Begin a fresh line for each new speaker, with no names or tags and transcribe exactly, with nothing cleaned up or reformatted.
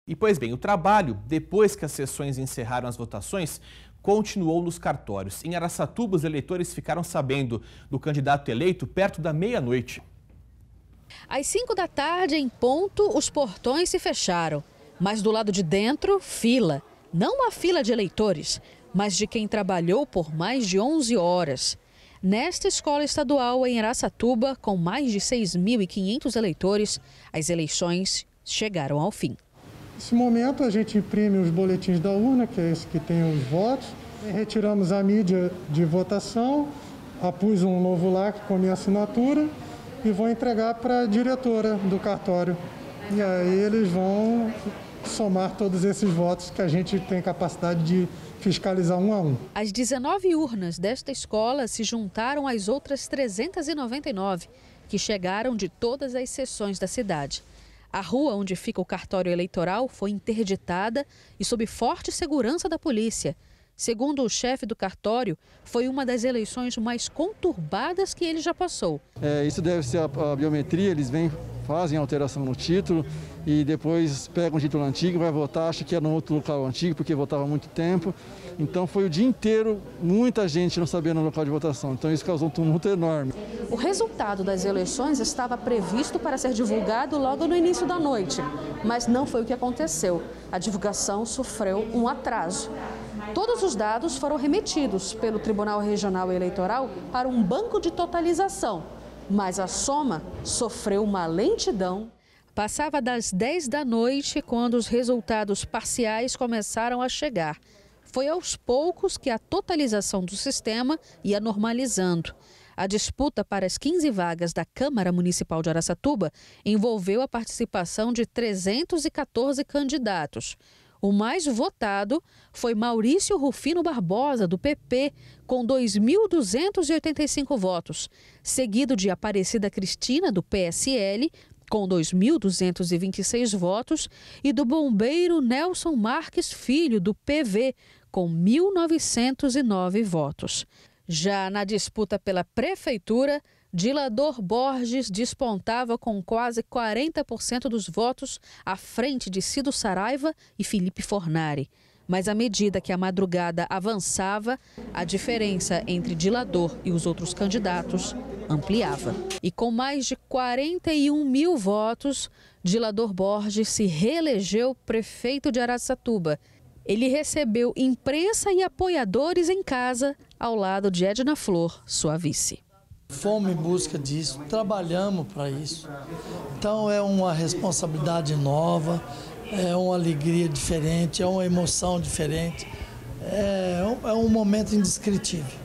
E, pois bem, o trabalho, depois que as sessões encerraram as votações, continuou nos cartórios. Em Araçatuba, os eleitores ficaram sabendo do candidato eleito perto da meia-noite.
Às cinco da tarde, em ponto, os portões se fecharam. Mas do lado de dentro, fila. Não uma fila de eleitores, mas de quem trabalhou por mais de onze horas. Nesta escola estadual em Araçatuba, com mais de seis mil e quinhentos eleitores, as eleições chegaram ao fim.
Nesse momento, a gente imprime os boletins da urna, que é esse que tem os votos. Retiramos a mídia de votação, apus um novo lacre com a minha assinatura e vou entregar para a diretora do cartório. E aí eles vão somar todos esses votos que a gente tem capacidade de fiscalizar um a um.
As dezenove urnas desta escola se juntaram às outras trezentas e noventa e nove, que chegaram de todas as seções da cidade. A rua onde fica o cartório eleitoral foi interditada e sob forte segurança da polícia. Segundo o chefe do cartório, foi uma das eleições mais conturbadas que ele já passou.
É, isso deve ser a, a biometria, eles vêm, fazem alteração no título e depois pegam o título antigo, vai votar, acha que é no outro local antigo porque votava há muito tempo. Então foi o dia inteiro, muita gente não sabendo o local de votação, então isso causou um tumulto enorme.
O resultado das eleições estava previsto para ser divulgado logo no início da noite, mas não foi o que aconteceu. A divulgação sofreu um atraso. Todos os dados foram remetidos pelo Tribunal Regional Eleitoral para um banco de totalização, mas a soma sofreu uma lentidão. Passava das dez da noite quando os resultados parciais começaram a chegar. Foi aos poucos que a totalização do sistema ia normalizando. A disputa para as quinze vagas da Câmara Municipal de Araçatuba envolveu a participação de trezentos e quatorze candidatos. O mais votado foi Maurício Rufino Barbosa, do P P, com dois mil duzentos e oitenta e cinco votos, seguido de Aparecida Cristina, do P S L, com dois mil duzentos e vinte e seis votos, e do bombeiro Nelson Marques Filho, do P V, com mil novecentos e nove votos. Já na disputa pela prefeitura, Dilador Borges despontava com quase quarenta por cento dos votos à frente de Cido Saraiva e Felipe Fornari. Mas à medida que a madrugada avançava, a diferença entre Dilador e os outros candidatos ampliava. E com mais de quarenta e um mil votos, Dilador Borges se reelegeu prefeito de Araçatuba. Ele recebeu imprensa e apoiadores em casa, ao lado de Edna Flor, sua vice.
Fomos em busca disso, trabalhamos para isso. Então é uma responsabilidade nova, é uma alegria diferente, é uma emoção diferente, é um, é um momento indescritível.